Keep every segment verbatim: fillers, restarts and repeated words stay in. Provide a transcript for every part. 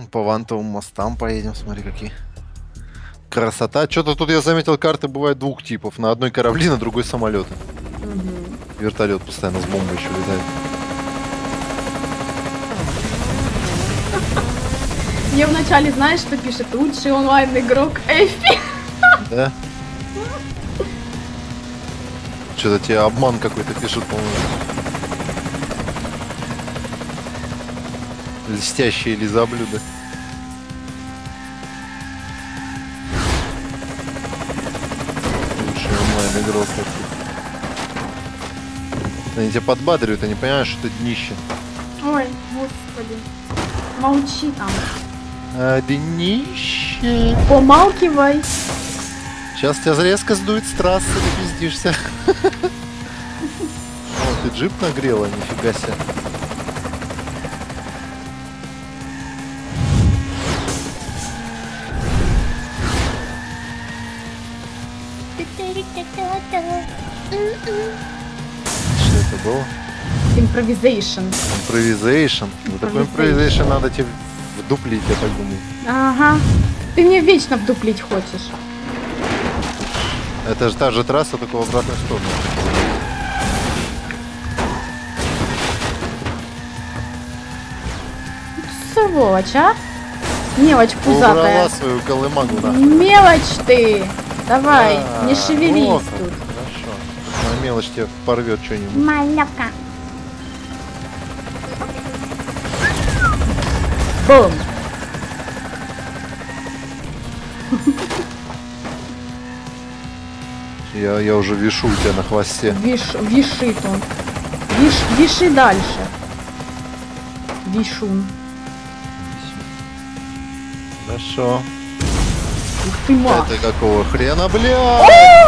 по вантовым мостам поедем, смотри, какие. Красота. Что-то тут я заметил, карты бывают двух типов. На одной корабли, на другой самолеты. Угу. Вертолет постоянно с бомбой еще летает. Мне вначале, знаешь, что пишет? Лучший онлайн-игрок Эфи. Да? Что-то тебе обман какой-то пишут, по-моему. Льстящие лизоблюда. Лучший онлайн-игрок. Они тебя подбадривают, они понимают, что ты днище. Ой, господи. Молчи там. А, днище. Помалкивай. Сейчас тебя резко сдует с трассы, ты пиздишься. О, ты джип нагрела, нифига себе. Что это было? Импровизейшн. Импровизейшн. Вот такой импровизейшн надо тебе вдуплить, я так думаю. Ага. Ты мне вечно вдуплить хочешь. Это же та же трасса, только в обратную сторону. Сволочь, а? Мелочь пузатая. Убрала свою колымагу, да. Мелочь ты! Давай, А, не шевелись о, как тут. Хорошо. А мелочь тебе порвет что-нибудь. Маляка. Бум! Я, я уже вишу у тебя на хвосте. Виш, вишит он. Виш, виши дальше. Вишун. Хорошо. Ух ты, ма. Это какого хрена, бля?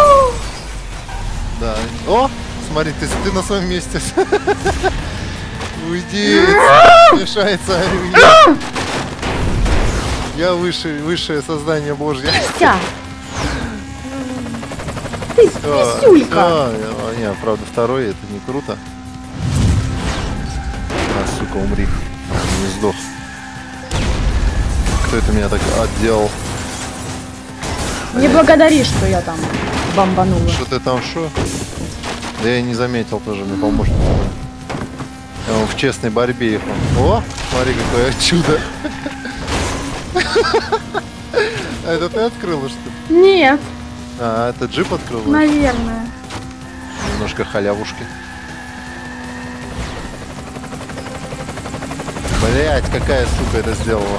Да. О, смотри, ты, ты на своем месте. Уйди. Мешается. Я выше, высшее создание Божье. Вся. Ты писюлька. Не, правда, второй, это не круто. А, сука, умри. Не сдох. Кто это меня так отделал? Не благодари, что я там бомбанула. Что ты там, шо? Да я не заметил тоже, мне помощник. Я вон в честной борьбе их он. О, смотри, какое чудо. А это ты открыла, что ли? Нет, А, это джип открыл? наверное. Немножко халявушки. Блять, какая сука это сделала?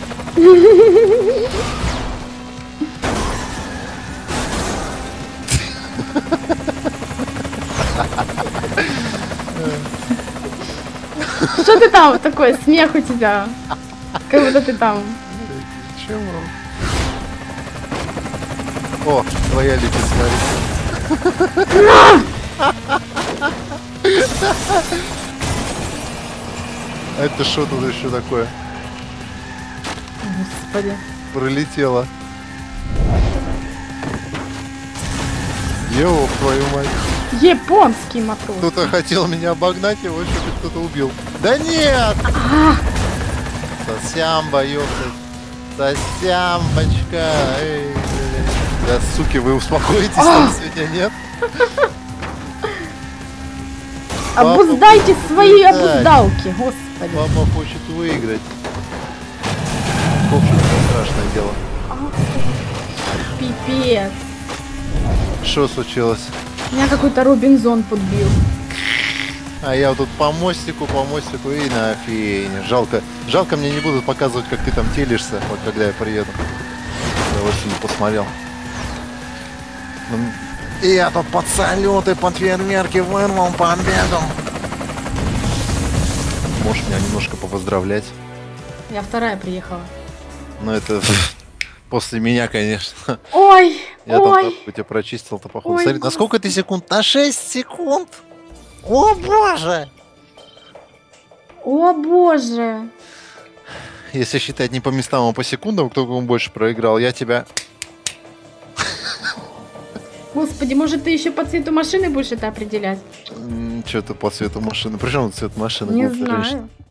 Что ты там такой, смех у тебя? Как будто ты там. Чего? О, твоя летит, смотри. А это что тут еще такое? Господи. Пролетело. Ёб твою мать. Японский матрос. Кто-то хотел меня обогнать, его что-то кто-то убил. Да нет! Сосямба, ёпта. Сосямбочка. Эй, блин. Да, суки, вы успокоитесь, там сегодня нет? Обуздайте Папа свои хочет обуздалки, господи. Папа хочет выиграть. В общем, это страшное дело. Пипец. Что случилось? Меня какой-то Робинзон подбил. А я вот тут по мостику, по мостику и на фене. Жалко, жалко мне не будут показывать, как ты там телишься, вот когда я приеду. Я очень посмотрел. И я тут под салюты, под фейерверки вырвал победу. Можешь меня немножко попоздравлять? Я вторая приехала. Ну это после меня, конечно. Ой, Я там ой. тебя прочистил-то, походу. Ой, Смотри, на сколько ты секунд? На шесть секунд? О боже! О боже. Если считать не по местам, а по секундам, кто кому больше проиграл, я тебя... Господи, может ты еще по цвету машины будешь это определять? Что-то по цвету машины. Причем цвет машины? Не глупая женщина? знаю.